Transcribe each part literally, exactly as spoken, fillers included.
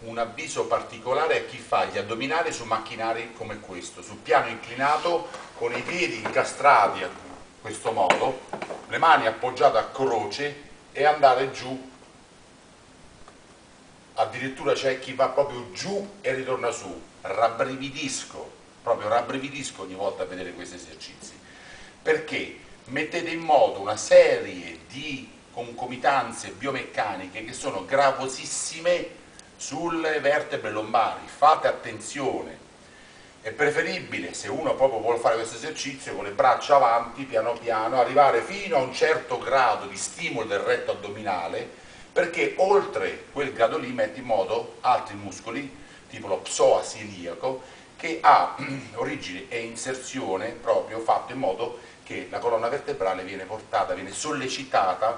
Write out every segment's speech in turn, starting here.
un avviso particolare a chi fa gli addominali su macchinari come questo, sul piano inclinato con i piedi incastrati in questo modo, le mani appoggiate a croce e andare giù, addirittura c'è chi va proprio giù e ritorna su. Rabbrividisco, proprio rabbrividisco ogni volta a vedere questi esercizi, perché mettete in moto una serie di concomitanze biomeccaniche che sono gravosissime sulle vertebre lombari. Fate attenzione, è preferibile, se uno proprio vuole fare questo esercizio, con le braccia avanti, piano piano, arrivare fino a un certo grado di stimolo del retto addominale, perché oltre quel grado lì mette in moto altri muscoli, tipo lo psoas iliaco, che ha origine e inserzione proprio fatto in modo che la colonna vertebrale viene portata, viene sollecitata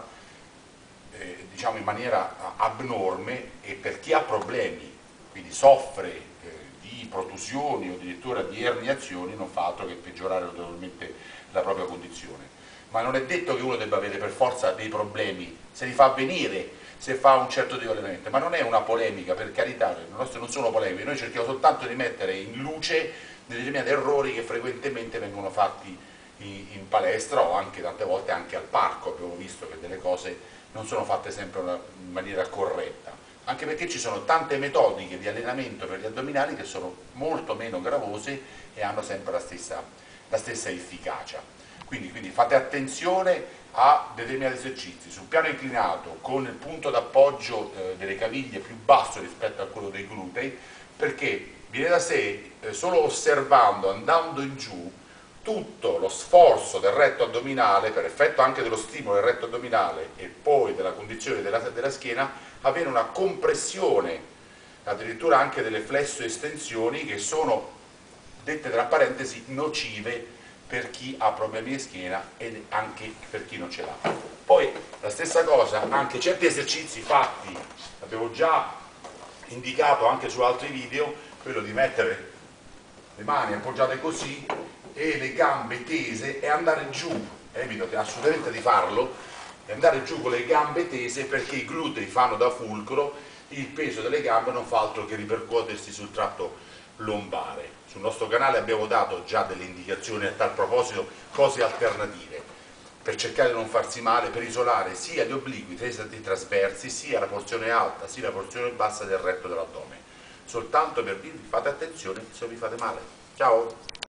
eh, diciamo in maniera abnorme, e per chi ha problemi, quindi soffre eh, di protusioni o addirittura di erniazioni, non fa altro che peggiorare notevolmente la propria condizione. Ma non è detto che uno debba avere per forza dei problemi, se li fa venire, se fa un certo tipo di allenamento, ma non è una polemica, per carità, le nostre non sono polemiche, noi cerchiamo soltanto di mettere in luce determinati errori che frequentemente vengono fatti in palestra o anche tante volte anche al parco. Abbiamo visto che delle cose non sono fatte sempre in maniera corretta, anche perché ci sono tante metodiche di allenamento per gli addominali che sono molto meno gravose e hanno sempre la stessa, la stessa efficacia. Quindi, quindi fate attenzione a determinati esercizi sul piano inclinato con il punto d'appoggio eh, delle caviglie più basso rispetto a quello dei glutei, perché viene da sé, eh, solo osservando, andando in giù, tutto lo sforzo del retto addominale, per effetto anche dello stimolo del retto addominale e poi della condizione della, della schiena, avere una compressione, addirittura anche delle flesso-estensioni, che sono, dette tra parentesi, nocive per chi ha problemi di schiena ed anche per chi non ce l'ha. Poi la stessa cosa, anche certi esercizi fatti, abbiamo già indicato anche su altri video, quello di mettere le mani appoggiate così e le gambe tese e andare giù, evito assolutamente di farlo, e andare giù con le gambe tese, perché i glutei fanno da fulcro, il peso delle gambe non fa altro che ripercuotersi sul tratto lombare. Sul nostro canale abbiamo dato già delle indicazioni a tal proposito, cose alternative per cercare di non farsi male, per isolare sia gli obliqui i trasversi, sia la porzione alta sia la porzione bassa del retto dell'addome. Soltanto per dirvi: fate attenzione se vi fate male. Ciao!